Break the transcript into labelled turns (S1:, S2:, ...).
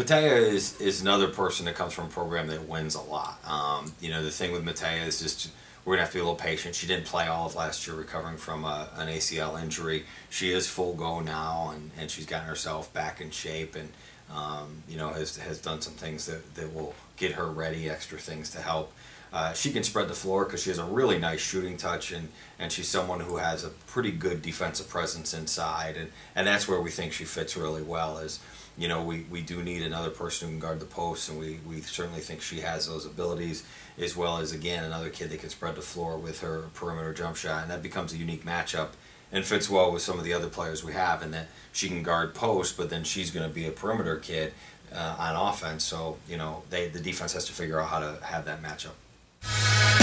S1: Matea is another person that comes from a program that wins a lot. You know, the thing with Matea is just we're going to have to be a little patient. She didn't play all of last year recovering from an ACL injury. She is full go now, and she's gotten herself back in shape, and you know, has done some things that will get her ready, extra things to help. She can spread the floor because she has a really nice shooting touch, and she's someone who has a pretty good defensive presence inside, and that's where we think she fits really well. Is, you know, we do need another person who can guard the posts, and we certainly think she has those abilities, as well as, again, another kid that can spread the floor with her perimeter jump shot, and that becomes a unique matchup and fits well with some of the other players we have, in that she can guard post, but then she's going to be a perimeter kid on offense. So, you know, the defense has to figure out how to have that matchup.